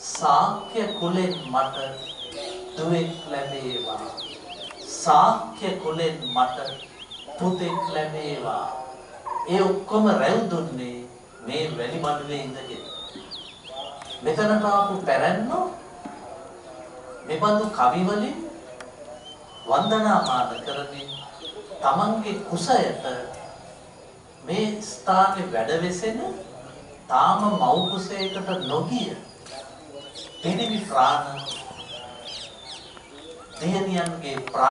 සාක්‍ය කුලෙන් මට දුවෙක් ලැබේවා. සාක්‍ය කුලෙන් මට පුතෙක් ලැබේවා. ඒ ඔක්කොම රැව් දුන්නේ මේ වැලිමඩුවේ ඉඳගෙන. මෙතනට ආපු පැරැන්නෝ මෙබඳු කවි වලින් වන්දනාමාන කරමින් තමන්ගේ කුසයට මේ ස්ථානයේ වැඩවෙසෙන තාම මව් කුසයකට නොගිය පිරිමි ප්‍රාණ දෙයනියන්ගේ